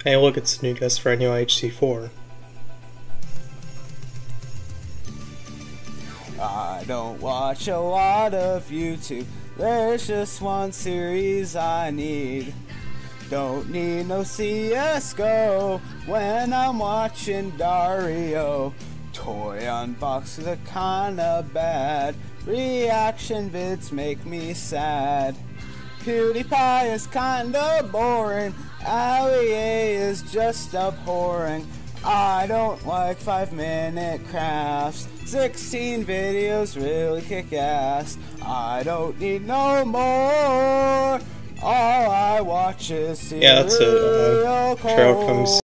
Hey, look, it's the new guest for NUIHC4. I don't watch a lot of YouTube. There's just one series I need. Don't need no CSGO when I'm watching Dario. Toy unboxings are kinda bad. Reaction vids make me sad. PewDiePie is kinda boring. Ali is just abhorring. I don't like 5-minute crafts. 16 videos really kick ass. I don't need no more. All I watch is Yeah, that's it. Serial Trail comes